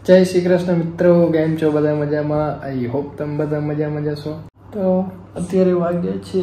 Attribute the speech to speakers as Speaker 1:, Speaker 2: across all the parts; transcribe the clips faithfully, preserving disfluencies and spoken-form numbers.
Speaker 1: જય શ્રી કૃષ્ણ મિત્રો, કેમ છો બધા? મજામાં? આઈ હોપ તમે બધા મજા મજા છો. તો અત્યારે વાગ્યા છે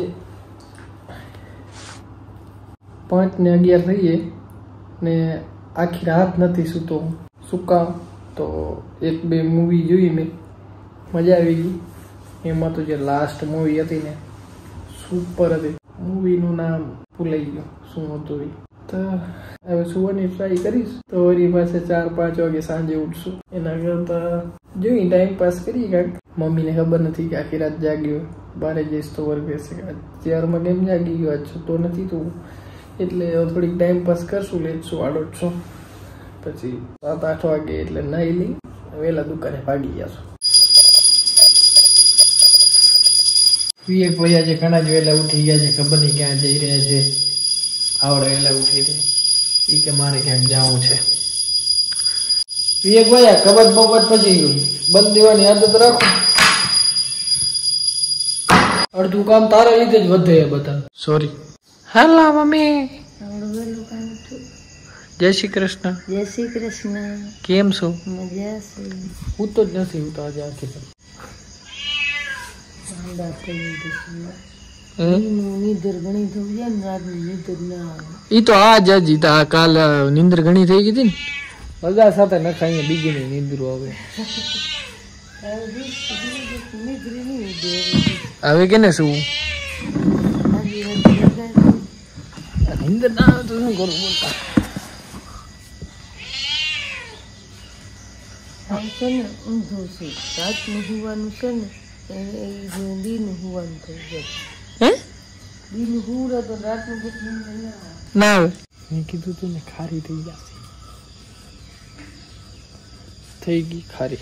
Speaker 1: પાંચ ને અગિયાર થઈએ ને આખી રાત નથી સૂતો. શું કામ? તો એક બે મૂવી જોઈ મેં, મજા આવી ગઈ. એમાં તો જે લાસ્ટ મૂવી હતી ને, સુપર હતી. મૂવીનું નામ ભૂલાઈ ગયું શું હતું એ. તો હવે સુવાની ટ્રાય કરીશ. તો વળી પાસે ચાર પાંચ વાગે સાંજે ઉઠશું. એના કરતા જોઈ ટાઈમ પાસ કરી કાંઈક. મમ્મીને ખબર નથી કે આખી રાત જાગ્યો. બારે જઈશ તો વર્ગ કહેશે કે ચારમાં કેમ જાગી ગયો, આજ છૂટો નથી તું. એટલે થોડીક ટાઈમ પાસ કરશું, લેટશું આડોટશું. પછી સાત આઠ વાગે એટલે નાહી લઈ વહેલા દુકાને ભાગી જશું. વિવેક ભાઈ આજે ઘણા જ વહેલા ઉઠી ગયા છે, ખબર નહીં ક્યાં જઈ રહ્યા છે. આવડે વહેલા ઉઠી હતી એ કે મારે ક્યાંક જવું છે. વિવેક ભાઈ કબત બબત પછી ગયું, બંધ દેવાની આદત રાખો. અડધું કામ તારા લીધે જ વધે બધા. સોરી. Hello mummy. જય શ્રી કૃષ્ણ.
Speaker 2: જય શ્રી કૃષ્ણ.
Speaker 1: કેમ છો?
Speaker 2: મજા છે.
Speaker 1: હું તો જ નથી હું તો આજે આખી તો
Speaker 2: નીંદર ઘણી થઈ જાય ને, રાતની નીંદર ના આવે.
Speaker 1: ઈ તો આજ જ કાલ નીંદર ઘણી થઈ ગઈ હતી ને, બધા સાથે નખાઈએ બીજી ની નીંદર આવે. હવે કેને શું નીંદર ના આવે તો શું કરું બોલતા.
Speaker 2: છે ને ઊંધું છે, રાતનું હોવાનું છે ને દીનું હોવાનું થઈ જાય.
Speaker 1: હે
Speaker 2: દીનું હુરે તો રાતનું કેટલું
Speaker 1: ના આવે. મેં કીધું તું ને ખારી થઈ જશે. થઈ ગઈ ખારી.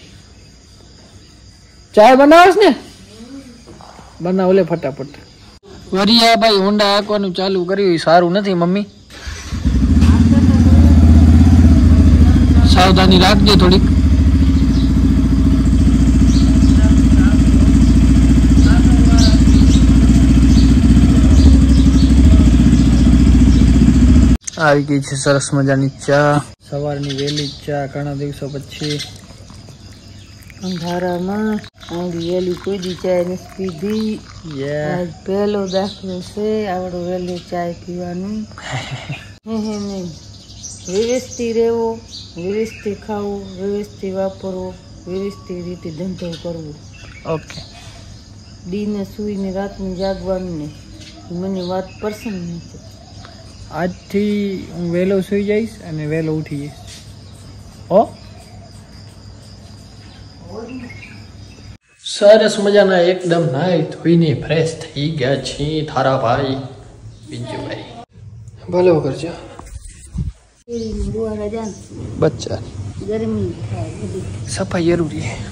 Speaker 1: ચાય બનાવસ ને? બનાવ લે ફટાફટ. વરિયા ભાઈ હોન્ડા હાંકવાનું ચાલુ કર્યું, સારું નથી મમ્મી. સાવધાની રાખજે થોડીક. આવી ગઈ છે સરસ મજાની ચા, સવારની વહેલી ચા ઘણા દિવસો પછી.
Speaker 2: અંધારામાં આવડી વહેલી કોઈ દી ચાય નથી પીધી. આજ પહેલો દાખલો છે આવડો વહેલો ચાય પીવાનું. હે હે નહીં, વ્યવસ્થિત રહેવો, વ્યવસ્થિત ખાવું, વ્યવસ્થિત વાપરવો, વ્યવસ્થિત રીતે ધંધો કરવો.
Speaker 1: ઓકે.
Speaker 2: દીને સૂઈને રાતનું જાગવાનું ને મને વાત પસંદ નથી.
Speaker 1: આજથી હું વહેલો સુઈ જઈશ અને વહેલો ઉઠી જઈશ. હો સરસ મજાના એકદમ નાઈ ધોઈને ફ્રેશ થઈ ગયા છીએ થારા ભાઈ બીજુભાઈ. ભલે કરજો બચ્ચા.
Speaker 2: ગરમી
Speaker 1: સફાઈ જરૂરી છે.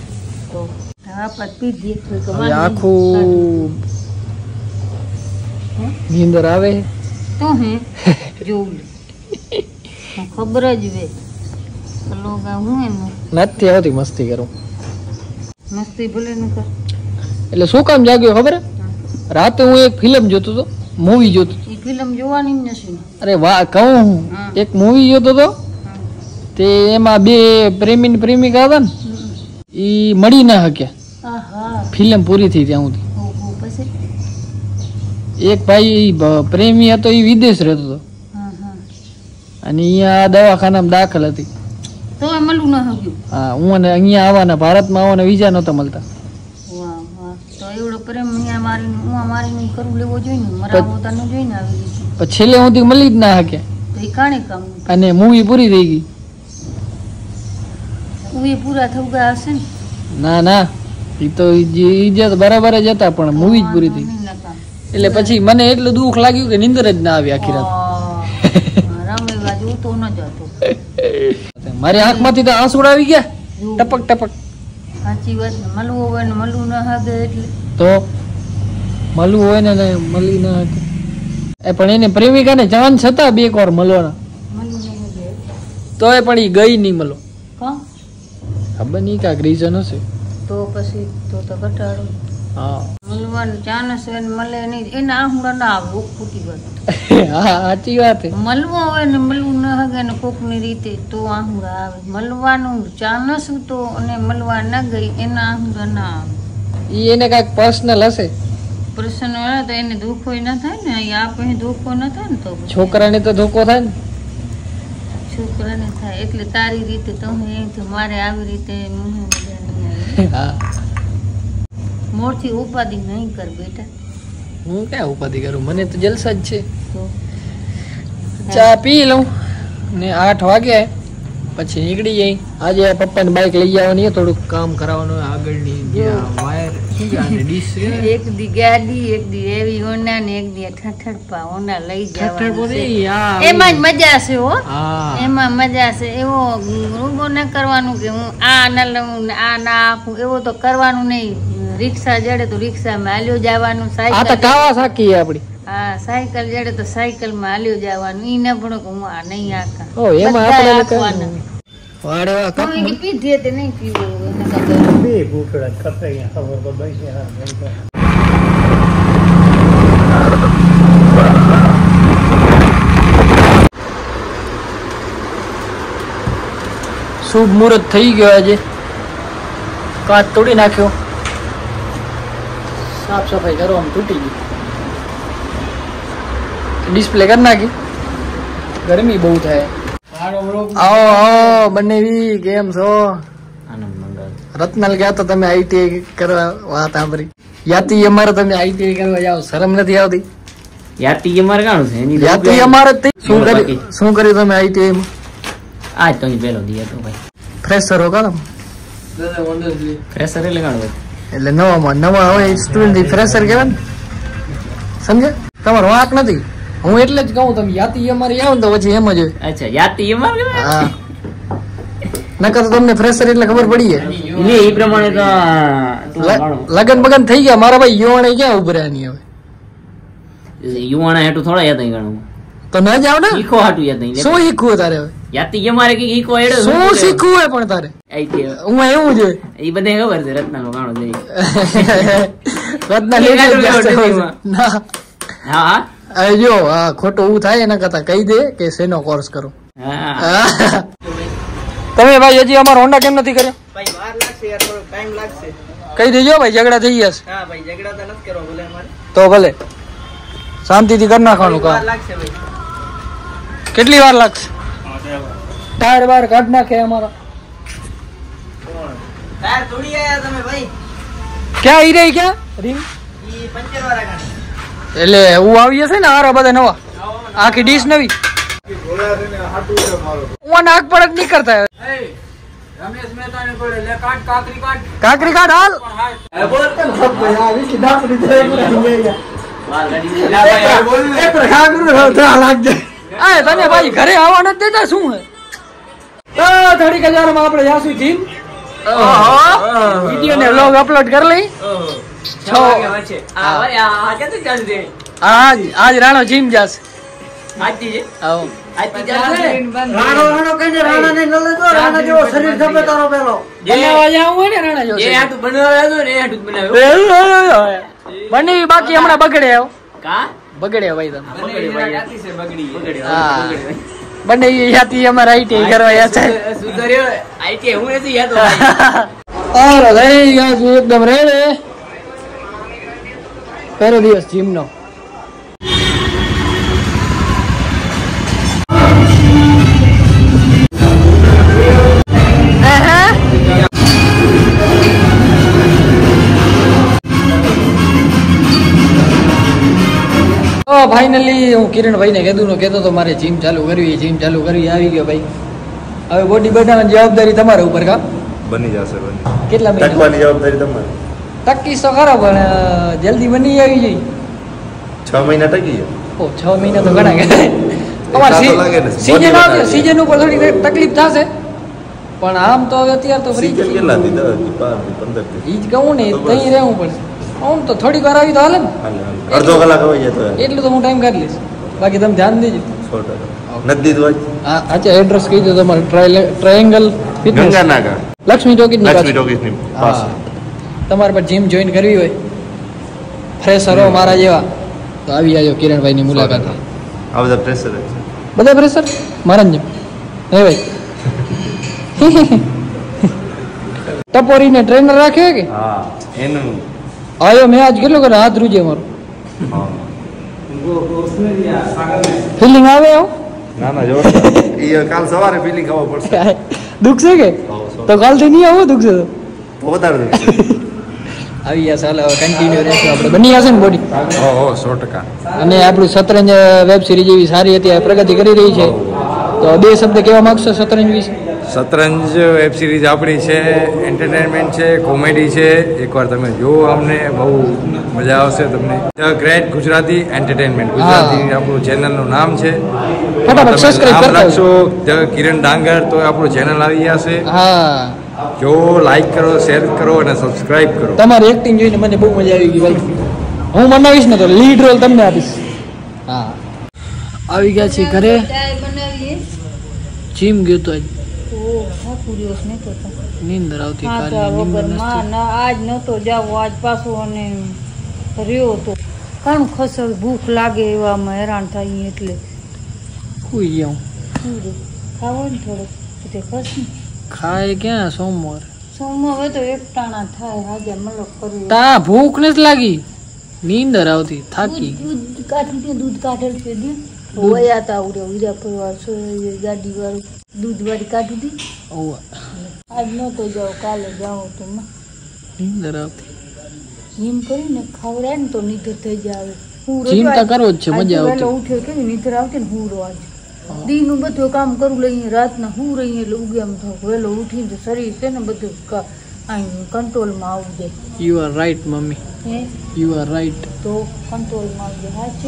Speaker 2: આખું
Speaker 1: નીંદર આવે
Speaker 2: તો હે જોવું ખબર જ વે લોગ હું એમ
Speaker 1: નથી આવતી મસ્તી કરું.
Speaker 2: મસ્તી ભલે ન કર.
Speaker 1: એટલે શું કામ જાગ્યો ખબર? રાતે હું એક ફિલ્મ જોતો હતો, મૂવી જોતો.
Speaker 2: એ ફિલ્મ જોવાની જ નથી.
Speaker 1: અરે વાહ કહું હું એક મૂવી જોતો હતો. તે એમાં બે પ્રેમી ને પ્રેમિકા હતા ને, એ મળી ના શક્યા. ફિલ્મ પૂરી થઈ ત્યાં સુધી. એક ભાઈ પ્રેમી હતો, એ વિદેશ રહેતો હતો અને અહીંયા દવાખાનામાં દાખલ હતી.
Speaker 2: તો મળવું ન હતું.
Speaker 1: હા, હું અને અહીંયા આવવાના, ભારતમાં આવવાના વિઝા નહોતા મળતા.
Speaker 2: તો એવડો પ્રેમ અહીંયા મારીને હું મારીને કરું લેવો જોઈએ ને, મારા હોતા ન જોઈને આવી રીતે.
Speaker 1: પછી છેલ્લે સુધી મળી જ ના શક્યા.
Speaker 2: તો એ કાણે કામ
Speaker 1: અને મૂવી પૂરી થઈ ગઈ.
Speaker 2: મૂવી પૂરા થઈ ગયા હશે ને?
Speaker 1: ના ના, એ તો ઇજ્જત બરાબર જ હતા પણ મૂવી જ પૂરી થઈ ગઈ. એટલે પછી મને એટલું દુઃખ લાગ્યું કે નીંદર જ ના આવી આખી રાત. મારી આંખમાંથી તો આંસુ આવી ગયા ટપક ટપક.
Speaker 2: સાચી વાત ને, મળવું હોય ને મળવું ના હાગે એટલે
Speaker 1: તો મળવું હોય ને મળી ના હાગે. એ પણ એને પ્રેમિકાને ચાન્સ હતા બે એક વાર મળવાના, તો એ પણ એ ગઈ નહીં મળો. ખબર નહીં કાંક રીઝન હશે.
Speaker 2: તો પછી તો તો ઘટાડો.
Speaker 1: હા,
Speaker 2: મળવાનું ચાન્સ મળે નહીં, એના આહુડા ના આવે ફૂટી વાત.
Speaker 1: હા સાચી વાત છે.
Speaker 2: મળવું હોય ને મળવું ન હગે ને કોકની રીતે તો આહુરા આવે. મળવાનું ચાન્સ તો અને મળવા ન ગઈ એના આહુરા ના આવે.
Speaker 1: ઈ એને કાંઈક પર્સનલ હશે.
Speaker 2: પ્રશ્ન હોય તો એને દુઃખો ન થાય ને, અહીંયા આપણે દુઃખો ન થાય ને. તો
Speaker 1: છોકરાને તો ધોકો થાય ને.
Speaker 2: છોકરાને થાય એટલે તારી રીતે તમે એમ મારે આવી રીતે
Speaker 1: હા
Speaker 2: મોરથી ઉપાધિ નહીં કર બેટા.
Speaker 1: હું ક્યાં ઉપાધિ કરું, મને તો જલસા જ છે.
Speaker 2: તો
Speaker 1: ચા પી લઉં ને આઠ વાગે પછી નીકળી જાય. આજે પપ્પાની બાઇક લઈ આવવાની છે, થોડુંક કામ કરાવવાનું આગળની જે વાયર ડીશ
Speaker 2: એક દી ગાડી એક દી એવી ઓના ને એક દી ઠઠડપા ઓના લઈ જવા. એમાં જ મજા છે હો, એમાં મજા છે. એવો રૂગો ન કરવાનું કે હું આ ના લઉં ને આ ના આપું, એવો તો કરવાનું નહીં. રિક્ષા જડે તો રિક્ષામાં હાલ્યો જવાનું. સાયકલ
Speaker 1: સાકી આપડી
Speaker 2: હા સાયકલ જડે તો સાયકલ માં હાલ્યો જવાનું. ઈ ના ભણો કે હું આ નહીં આખા
Speaker 1: ઓ એમાં આપણે વાડવા કપ
Speaker 2: તમે પીધી તે નહીં પીવો
Speaker 3: બે ભૂખડા કપાઈ ખબર તો બેસી હા.
Speaker 1: શુભ મુહૂર્ત થઈ ગયો. આજે કાચ તોડી નાખ્યો, સાફ સફાઈ કરવામાં તૂટી ગઈ, ડિસ્પ્લે કરી નાખી. ગરમી બહુ થાય. આવો આવો બંનેવી, કેમ છો? રત્નાલ ગયા તો તમે આઈટીઆઈ કરવા વાત સાંભળી. યાતી અમારે તમે આઈટીઆઈ કરવા જાઓ, શરમ નથી આવતી?
Speaker 4: યાતી અમારે કાણું છે એની
Speaker 1: યાતી અમારે જ થઈ. શું કરી શું કર્યું તમે આઈટીઆઈ માં?
Speaker 4: આજ તો પેલો દી હતો ભાઈ.
Speaker 1: ફ્રેશર હો કામ?
Speaker 4: ફ્રેશર એટલે કાણું
Speaker 1: એટલે નવામાં નવા હોય સ્ટુડન્ટ ફ્રેશર કહેવાય ને, સમજે? તમારો વાંક નથી. હું એટલે જ કહું તમે યાતી અમારે આવો ને તો પછી એમ જ હોય.
Speaker 4: અચ્છા યાતી અમારે
Speaker 1: હા નકર તો તમને ફ્રેશર એટલે ખબર પડી
Speaker 4: જાય એ પ્રમાણે તો
Speaker 1: લગન બગન થઈ ગયા. મારા ભાઈ યુવાણા ક્યાં ઉભર્યા નહીં હવે.
Speaker 4: યુવાણા હેઠું થોડા યાદ ગણું
Speaker 1: તો ન જાવ ને.
Speaker 4: શીખો હાટું યાદ નહીં.
Speaker 1: શું શીખવું તારે હવે?
Speaker 4: યાતી અમારે કઈ શીખો હેડે
Speaker 1: શું શીખવું હોય પણ તારે? હું એવું છે
Speaker 4: એ બધે ખબર છે. રત્ના નો ગાણો જઈ
Speaker 1: રત્ના ના
Speaker 4: હા
Speaker 1: હા જો હા ખોટું એવું થાય એના કરતા કહી દે કે શેનો કોર્સ કરો. તમે ભાઈ હજી અમારો હોન્ડા કેમ નથી કર્યો?
Speaker 5: ભાઈ વાર લાગશે યાર, થોડો ટાઈમ લાગશે.
Speaker 1: કહી દેજો ભાઈ, ઝઘડા થઈ ગયા છે.
Speaker 5: હા ભાઈ ઝઘડા તો નથી કરો ભલે અમારે.
Speaker 1: તો ભલે શાંતિથી કરી નાખવાનું
Speaker 5: વાર
Speaker 1: કામ.
Speaker 5: લાગશે ભાઈ.
Speaker 1: કેટલી વાર લાગશે? ટાયર બાર કાઢ નાખે અમારા.
Speaker 5: ટાયર તોડી આયા તમે ભાઈ?
Speaker 1: ક્યાં ઈ રહી ક્યાં રીંગ?
Speaker 5: ઈ પંચર વાળા ગાડી.
Speaker 1: એટલે હું આવી હશે ને આરા બધા નવા, આખી ડીશ નવી. હું નાક પડક નહીં કરતા.
Speaker 3: રમેશ મહેતા ને પડે લે કાટ કાકરી કાટ
Speaker 1: કાકરી કાઢ હાલ.
Speaker 3: એ બોલ આવી કે દાપડી દે
Speaker 4: માર ગાડી લા ભાઈ બોલ
Speaker 3: એ પર ખાગરું થા લાગ જાય.
Speaker 1: આ તને ભાઈ ઘરે આવવા નથી દેતા શું હે? તો થોડીક હજાર માં આપણે જાસુ જીમ. ઓહો વિડિયો ને વ્લોગ અપલોડ કરી લઈ.
Speaker 4: છ વાગે છે આ ભાઈ આ કેતે ચાલ દે.
Speaker 1: આજ આજ રાણો જીમ જાસ.
Speaker 4: આજથી છે
Speaker 1: આવો
Speaker 4: આજથી ચાલ દે.
Speaker 3: રાણો રાણો કઈને રાણા ને ન લેતો. રાણા જેવો શરીર ખપે તારો પેલો.
Speaker 1: બનાવવા જાવ હોય ને રાણા જો.
Speaker 4: એ હાટુ બનાવ્યો હતો ને એ હાટુ બનાવ્યો.
Speaker 1: બની બાકી હમણાં બગડે આવ.
Speaker 4: કા
Speaker 1: બગડે ભાઈ તમે.
Speaker 4: બગડી ભાઈ યાતી છે બગડી બગડી
Speaker 1: હા બને યાતી અમારે આઈટી કરવા યાદ છે.
Speaker 4: સુધર્યો આઈટી હું નથી યાદ ભાઈ.
Speaker 1: ઓરો થઈ ગયા છું એકદમ રેડે. પહેલો દિવસ જીમ નો. ફાઇનલી હું કિરણભાઈ ને કીધું કહેતો તો મારે જીમ ચાલુ કરવી જીમ ચાલુ કરવી. આવી ગયો ભાઈ. હવે બોડી બનાવવાની જવાબદારી તમારા ઉપર. કા
Speaker 6: બની જશે બની.
Speaker 1: કેટલા મહિના
Speaker 6: ટકવાની જવાબદારી તમારી.
Speaker 1: ટકીશ તો ખરા પણ જલ્દી બની આવી જોઈએ.
Speaker 6: છ મહિના ટકી જાય.
Speaker 1: ઓ છ મહિના તો ઘણા કહેવાય. અમારે સીઝન આવશે, સીઝન ઉપર થોડી તકલીફ થશે પણ આમ તો હવે અત્યારે તો ફ્રી.
Speaker 6: સીઝન કેટલા થી દસ થી બાર થી પંદર થી
Speaker 1: ઈ જ કહું ને તઈ રહેવું પડશે. આમ તો થોડીક વાર આવી તો હાલે ને.
Speaker 6: અડધો કલાક આવી જાય તો
Speaker 1: એટલું તો હું ટાઈમ કાઢી લઈશ. બાકી તમે ધ્યાન દેજો.
Speaker 6: સો ટકા નથી દીધું
Speaker 1: હા અચ્છા એડ્રેસ કહી દો તમારું. ટ્રાયેંગલ ફિટનેસ
Speaker 6: ગંગાનાગા
Speaker 1: લક્ષ્મી ટોકીજ ની
Speaker 6: લક્ષ્મી ટોકીજ ની પાસે.
Speaker 1: તમારે પર જીમ જોઈન કરવી હોય ફ્રેશરો મારા જેવા તો આવી જાજો કિરણભાઈ ની મુલાકાત.
Speaker 6: આ બધા પ્રેશર છે.
Speaker 1: બધા પ્રેશર મારા જેમ હે ભાઈ. ટપોરીને ટ્રેનર રાખ્યો કે
Speaker 6: હા એનું
Speaker 1: આયો મેં આજ કેટલો કરે હાથ રૂજે મારો ફિલિંગ આવે આવો
Speaker 6: ના ના જો એ કાલ સવારે ફિલિંગ ખબર પડશે.
Speaker 1: દુઃખ છે કે તો કાલથી નહીં આવો દુઃખ છે તો
Speaker 6: તો વધારે
Speaker 1: આવી ગયા ચાલો કન્ટિન્યુ રહેશું આપણે બની જશે ને બોડી.
Speaker 6: ઓહો સો ટકા.
Speaker 1: અને આપણું શતરંજ વેબ સિરીઝ એવી સારી હતી પ્રગતિ કરી રહી છે તો બે શબ્દ કહેવા માંગશો શતરંજ વિશે?
Speaker 7: શતરંજ વેબ સિરીઝ આપણી છે, એન્ટરટેનમેન્ટ છે, કોમેડી છે. એકવાર તમે જુઓ, અમને બહુ મજા આવશે તમને. The great Gujarati entertainment Gujarati આપણું ચેનલનું નામ છે.
Speaker 1: ફટાફટ સબસ્ક્રાઇબ
Speaker 7: નામ
Speaker 1: કરતા
Speaker 7: રાખશો ધ કિરણ ડાંગર તો આપણું ચેનલ આવી જશે.
Speaker 1: હા
Speaker 7: જો લાઈક કરો, શેર કરો અને સબસ્ક્રાઇબ કરો.
Speaker 1: તમારી એક્ટિંગ જોઈને મને બહુ મજા આવી ગઈ ભાઈ. હું બનાવીશ ને તો લીડ રોલ તમને આપીશ. હા આવી ગયા છે ઘરે.
Speaker 2: ચાય બનાવીએ.
Speaker 1: જીમ ગયો તો આજ
Speaker 2: ઓ થાકું રહ્યો છે ને તો તો.
Speaker 1: નીંદર આવતી
Speaker 2: હા તો
Speaker 1: કાલે નીંદર
Speaker 2: વગર માં
Speaker 1: નસતી.
Speaker 2: ના આજ નતો જાવ, આજ પાછો અને રહ્યો તો કાણું ખસડ ભૂખ લાગે એવામાં હેરાન થાય એટલે
Speaker 1: હુઈ જાઉં.
Speaker 2: શું રે ખાવો ને થોડોક તે ખસ ને
Speaker 1: ખાય ક્યાં સોમવાર
Speaker 2: સોમવાર હોય તો એક ટાણા થાય હાજર મલક કરી
Speaker 1: તા ભૂખ નથી લાગી, નીંદર આવતી થાકી ગઈ.
Speaker 2: દૂધ કાઢી દે, દૂધ કાઢેલ છે દે વયા તા ઉરે ઉરા પરવાર સો ગાડી વાળું દૂધ વાળી કાઢી દી.
Speaker 1: ઓવા
Speaker 2: આજ નતો જાવ, કાલે જાઓ તો માં
Speaker 1: નીંદર આવતી.
Speaker 2: જીમ કરીને ખવડાય ને તો નીંદર થઈ જાય. હું
Speaker 1: જીમ તો કરવો જ છે, મજા આવતી.
Speaker 2: ઉઠ્યો કે નીંદર આવતી ને હું રોજ દીનું બધું કામ કરું લઈએ રાતના હું રહી એટલે ઉગે એમ થાવ વહેલો ઉઠીને શરીર છે ને બધું અહીં કંટ્રોલમાં આવી જાય.
Speaker 1: You are right mummy,
Speaker 2: hey
Speaker 1: you are right.
Speaker 2: તો કંટ્રોલમાં આવી જાય. હા છે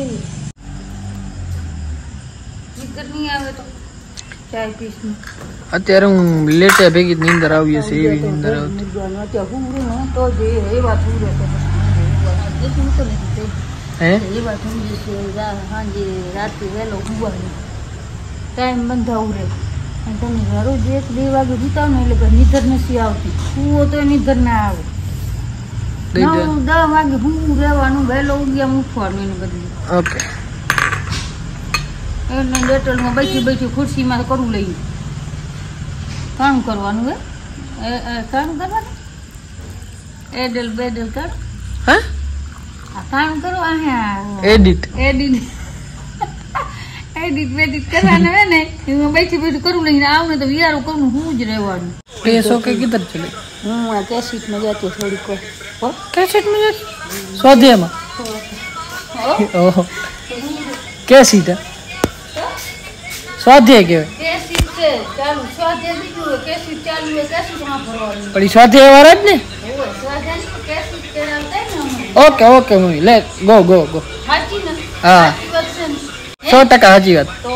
Speaker 2: નીકળ નહીં આવે તો ચાય પીસ ને
Speaker 1: અત્યારે હું લેટે ભેગી જ નીંદર આવી હશે એવી નીંદર આવતી.
Speaker 2: અત્યારે હું રહું તો જે એ વાત હું રહેતો
Speaker 1: હે
Speaker 2: એ વાત સમજી છે. સાંજે રાતે વહેલો ઉગવાનું ટાઈમ બંધાવું રહે અને તમે રોજ એક બે વાગે જીતાવ ને એટલે નીંદર નથી આવતી. હુંવો તો નીંદર ના આવે. નવ દસ વાગે હું રહેવાનું, વહેલો ઉગ્યા ઉઠવાનું એને બદલે.
Speaker 1: ઓકે
Speaker 2: એટલે ડેટોલમાં બેઠી બેઠી ખુરશીમાં કરવું લઈએ. કામ કરવાનું હે એ કામ કરવાનું એડલ બેડલ કર.
Speaker 1: હા
Speaker 2: આ કામ કરો આ
Speaker 1: એડિટ
Speaker 2: એડિટ એડિટ વેડિટ કરવાના હે ને એમાં બેઠી બેઠી કરવું લઈને આવું ને તો વિયારું કરવું હું જ રહેવાનું.
Speaker 1: पैसों के किधर चले?
Speaker 2: હું આ કેસીટમાં જતી થોડીક વાર
Speaker 1: कैसेट में जाती स्वाध्याय में ओहो कैसीट है स्वाध्याय के
Speaker 2: કેસીટ છે ચાલુ સ્વાધ્યાય બીજું હોય કેસીટ ચાલુ હોય કેસીટમાં ભરવાનું
Speaker 1: पड़ी स्वाध्याय वाला જ ને.
Speaker 2: હોય સ્વાધ્યાય કેસીટ કરાવતા ને અમે
Speaker 1: ओके ओके मम्मी ले गो गो गो.
Speaker 2: સાચી ને
Speaker 1: હા
Speaker 2: સાચી વાત છે ને?
Speaker 1: સો ટકા સાચી વાત.
Speaker 2: તો